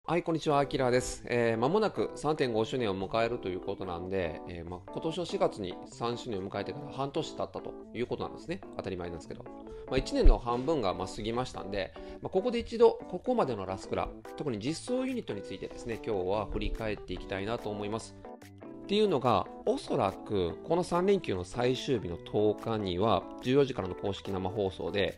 はい、こんにちは、あきらです。まもなく3.5周年を迎えるということなんで、今年の4月に3周年を迎えてから半年経ったということなんですね。当たり前なんですけど。1年の半分が過ぎましたんで、ここで一度、ここまでのラスクラ、特に実装ユニットについてですね、今日は振り返っていきたいなと思います。っていうのが、おそらくこの3連休の最終日の10日には14時からの公式生放送で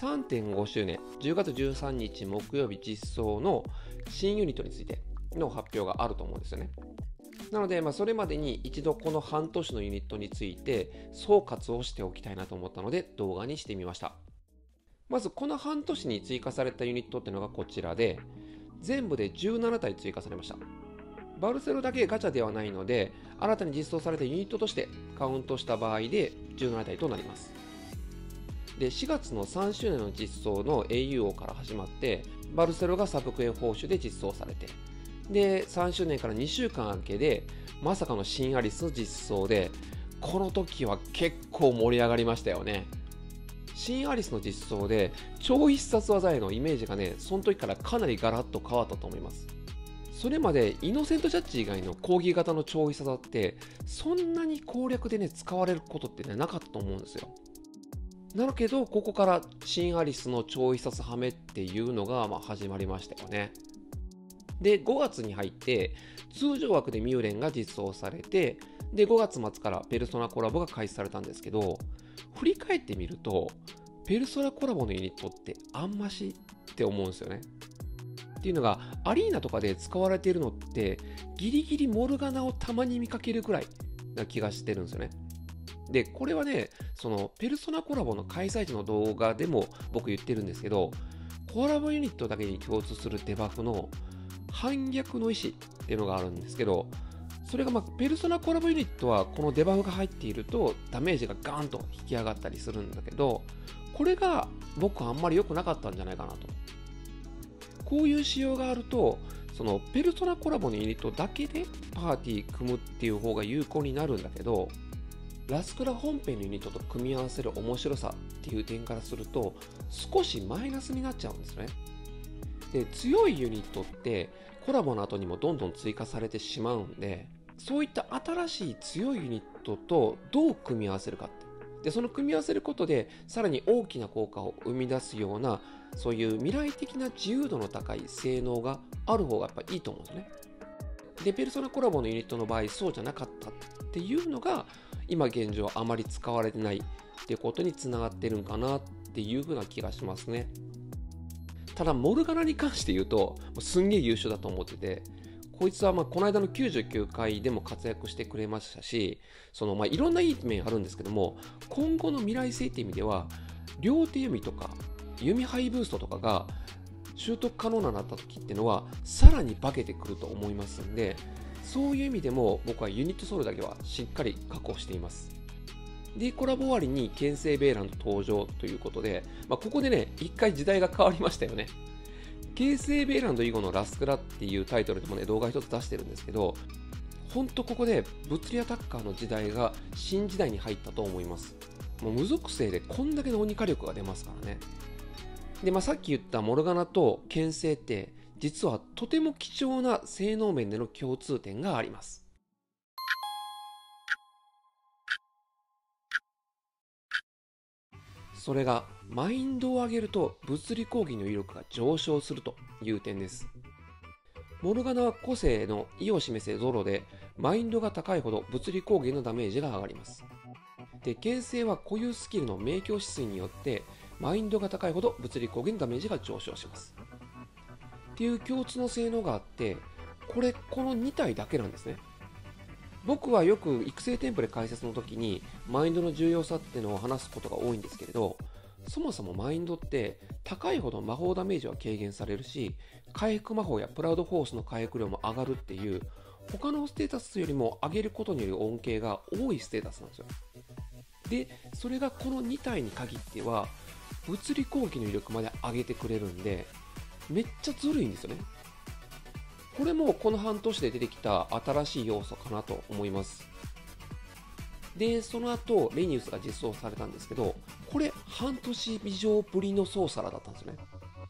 3.5周年10月13日木曜日実装の新ユニットについての発表があると思うんですよね。なので、それまでに一度この半年のユニットについて総括をしておきたいなと思ったので動画にしてみました。まずこの半年に追加されたユニットっていうのがこちらで、全部で17体追加されました。バルセロだけガチャではないので、新たに実装されたユニットとしてカウントした場合で17体となります。で、4月の3周年の実装の AUO から始まって、バルセロがサブクエ報酬で実装されて、で、3周年から2週間明けで、まさかの新アリスの実装で、この時は結構盛り上がりましたよね。新アリスの実装で、超必殺技へのイメージがね、その時からかなりガラッと変わったと思います。それまでイノセントジャッジ以外の攻撃型の超必殺ってそんなに攻略でね使われることってねなかったと思うんですよ。なるけどここから新アリスの超必殺ハメっていうのが始まりましたよね。で5月に入って通常枠でミューレンが実装されて、で5月末からペルソナコラボが開始されたんですけど、振り返ってみるとペルソナコラボのユニットってあんましって思うんですよね。っていうのがアリーナとかで使われているのってギリギリモルガナをたまに見かけるくらいな気がしてるんですよね。でこれはね、そのペルソナコラボの開催時の動画でも僕言ってるんですけど、コラボユニットだけに共通するデバフの反逆の意思っていうのがあるんですけど、それがペルソナコラボユニットはこのデバフが入っているとダメージがガーンと引き上がったりするんだけど、これが僕はあんまり良くなかったんじゃないかなと。こういう仕様があると、そのペルソナコラボのユニットだけでパーティー組むっていう方が有効になるんだけど、ラスクラ本編のユニットと組み合わせる面白さっていう点からすると少しマイナスになっちゃうんですね。で、強いユニットってコラボの後にもどんどん追加されてしまうんで、そういった新しい強いユニットとどう組み合わせるかって、でその組み合わせることでさらに大きな効果を生み出すような、そういう未来的な自由度の高い性能がある方がやっぱいいと思うんですね。でペルソナコラボのユニットの場合そうじゃなかったっていうのが今現状あまり使われてないっていうことにつながってるんかなっていうふうな気がしますね。ただモルガナに関して言うとすんげえ優秀だと思ってて、こいつはこの間の99回でも活躍してくれましたし、そのいろんないい面あるんですけども、今後の未来性って意味では両手弓とか弓ハイブーストとかが習得可能になった時っていうのはさらに化けてくると思いますんで、そういう意味でも僕はユニットソウルだけはしっかり確保しています。でコラボ終わりに牽制ベイランド登場ということで、ここでね一回時代が変わりましたよね。京成ベイランド以後のラスクラっていうタイトルでもね動画一つ出してるんですけど、ほんとここで物理アタッカーの時代が新時代に入ったと思います。もう無属性でこんだけの鬼火力が出ますからね。で、さっき言ったモルガナと牽制って実はとても貴重な性能面での共通点があります。それがマインドを上げると物理攻撃の威力が上昇するという点です。モルガナは個性の意を示せゾロで、マインドが高いほど物理攻撃のダメージが上がります。で、牽制は固有スキルの明鏡止水によってマインドが高いほど物理攻撃のダメージが上昇します。っていう共通の性能があって、この2体だけなんですね。僕はよく育成テンプレ解説の時にマインドの重要さっていうのを話すことが多いんですけれど、そもそもマインドって高いほど魔法ダメージは軽減されるし、回復魔法やプラウドフォースの回復量も上がるっていう、他のステータスよりも上げることによる恩恵が多いステータスなんですよ。でそれがこの2体に限っては物理攻撃の威力まで上げてくれるんで、めっちゃずるいんですよね。これもこの半年で出てきた新しい要素かなと思います。でその後レニウスが実装されたんですけど、これ半年以上ぶりのソーサラだったんですよね。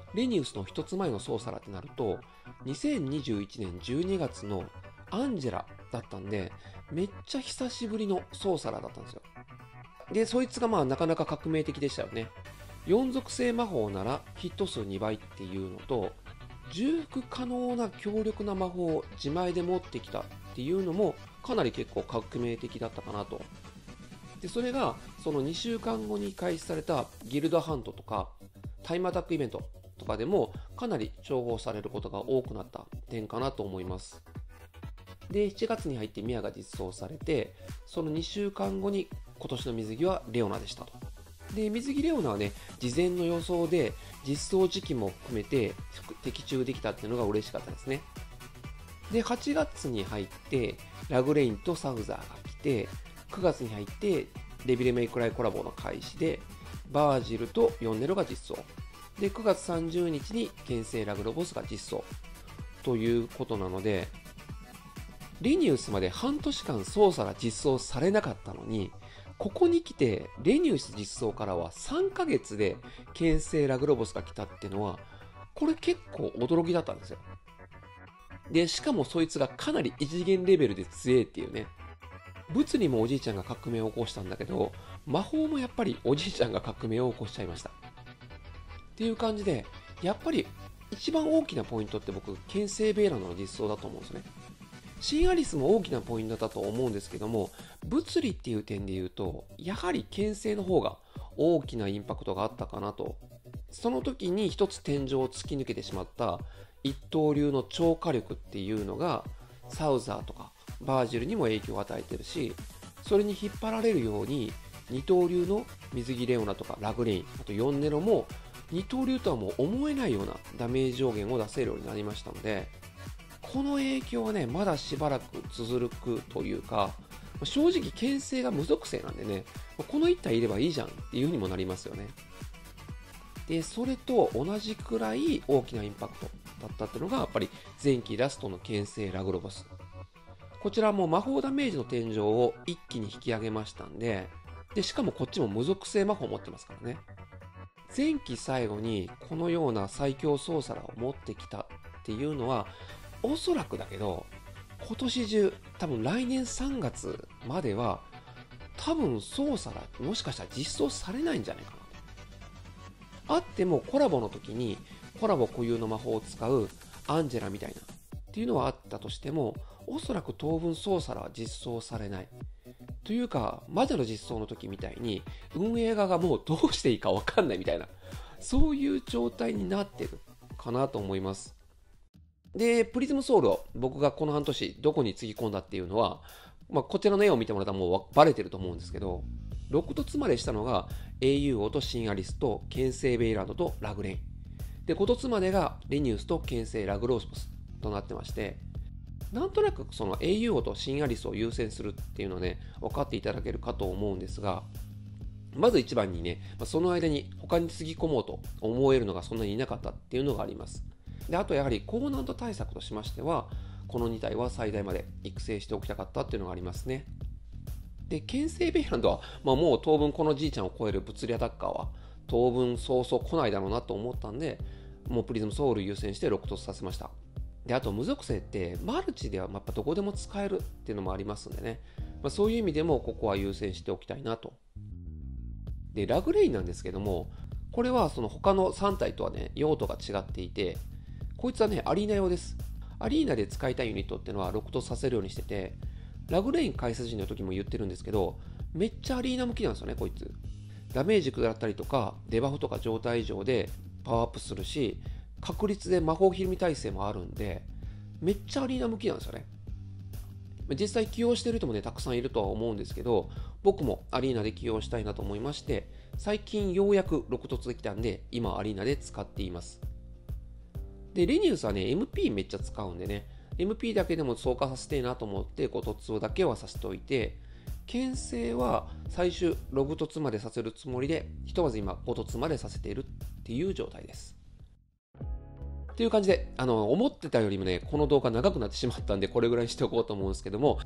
レニウスの一つ前のソーサラってなると、2021年12月のアンジェラだったんで、めっちゃ久しぶりのソーサラだったんですよ。で、そいつがなかなか革命的でしたよね。4属性魔法ならヒット数2倍っていうのと、重複可能な強力な魔法を自前で持ってきたっていうのもかなり結構革命的だったかなと。で、それがその2週間後に開始されたギルドハントとかタイムアタックイベントとかでもかなり重宝されることが多くなった点かなと思います。で、7月に入ってミアが実装されて、その2週間後に今年の水着はレオナでしたと。で、水着レオナはね、事前の予想で実装時期も含めて的中できたっていうのが嬉しかったですね。で、8月に入ってラグレインとサウザーが来て、9月に入ってデビルメイクライコラボの開始で、バージルとヨンネロが実装。で、9月30日に牽制ラグロボスが実装。ということなので、レニウスまで半年間操作が実装されなかったのに、ここに来てレニウス実装からは3ヶ月で牽制ラグロボスが来たっていうのは、これ結構驚きだったんですよ。で、しかもそいつがかなり異次元レベルで強いっていうね。物理もおじいちゃんが革命を起こしたんだけど、魔法もやっぱりおじいちゃんが革命を起こしちゃいました。っていう感じで、やっぱり一番大きなポイントって僕、牽制ベーラの実装だと思うんですね。シンアリスも大きなポイントだと思うんですけども、物理っていう点で言うと、やはり牽制の方が大きなインパクトがあったかなと。その時に一つ天井を突き抜けてしまった一刀流の超火力っていうのが、サウザーとかバージルにも影響を与えてるし、それに引っ張られるように二刀流の水着レオナとかラグレイン、あとヨンネロも二刀流とはもう思えないようなダメージ上限を出せるようになりましたので、この影響はね、まだしばらく続くというか、正直牽制が無属性なんでね、この1体いればいいじゃんっていう風にもなりますよね。で、それと同じくらい大きなインパクトだったっていうのが、やっぱり前期ラストの牽制ラグロボス。こちらも魔法ダメージの天井を一気に引き上げましたんで、しかもこっちも無属性魔法を持ってますからね。前期最後にこのような最強ソーサラーを持ってきたっていうのは、おそらくだけど、今年中、多分来年3月までは、多分ソーサラもしかしたら実装されないんじゃないかなと。あってもコラボの時に、コラボ固有の魔法を使うアンジェラみたいなっていうのはあったとしても、おそらく当分ソーサラは実装されない。というか、魔女の実装の時みたいに、運営側がもうどうしていいかわかんないみたいな、そういう状態になってるかなと思います。で、プリズムソウルを僕がこの半年どこにつぎ込んだっていうのは、こちらの絵を見てもらったらもうバレてると思うんですけど、6凸までしたのが英雄王とシンアリスと牽制ベイラードとラグレイン。で、5凸までがレニウスと牽制ラグロースポスとなってまして、なんとなくその英雄王とシンアリスを優先するっていうのはね、分かっていただけるかと思うんですが、まず1番にね、その間に他につぎ込もうと思えるのがそんなにいなかったっていうのがあります。で、あとやはり高難度対策としましては、この2体は最大まで育成しておきたかったっていうのがありますね。で、牽制ベイランドは、もう当分このじいちゃんを超える物理アタッカーは当分そうそう来ないだろうなと思ったんで、もうプリズムソウル優先して6凸させました。で、あと無属性ってマルチではやっぱどこでも使えるっていうのもありますんでね、そういう意味でもここは優先しておきたいなと。で、ラグレインなんですけども、これはその他の3体とはね、用途が違っていて、こいつはね、アリーナ用です。アリーナで使いたいユニットっていうのは6凸させるようにしてて、ラグレイン開設時の時も言ってるんですけど、めっちゃアリーナ向きなんですよね、こいつ。ダメージ食らったりとか、デバフとか状態異常でパワーアップするし、確率で魔法ひるみ耐性もあるんで、めっちゃアリーナ向きなんですよね。実際起用してる人もね、たくさんいるとは思うんですけど、僕もアリーナで起用したいなと思いまして、最近ようやく6凸できたんで、今アリーナで使っています。で、レニウスはね、MP めっちゃ使うんでね、MP だけでも増加させてえなと思って5凸だけはさせておいて、牽制は最終6凸までさせるつもりで、ひとまず今5凸までさせているっていう状態です。っていう感じで、思ってたよりもね、この動画長くなってしまったんで、これぐらいにしておこうと思うんですけども、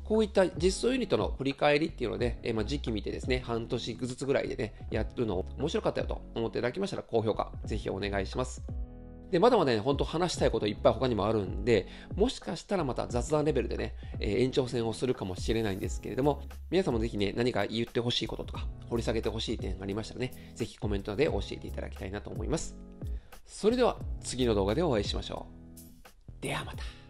こういった実装ユニットの振り返りっていうので、時期見てですね、半年ずつぐらいでね、やるの面白かったよと思っていただきましたら、高評価、ぜひお願いします。で、まだまだね、本当話したいこといっぱい他にもあるんで、もしかしたらまた雑談レベルでね、延長戦をするかもしれないんですけれども、皆さんもぜひね、何か言ってほしいこととか、掘り下げてほしい点がありましたらね、ぜひコメントで教えていただきたいなと思います。それでは次の動画でお会いしましょう。ではまた。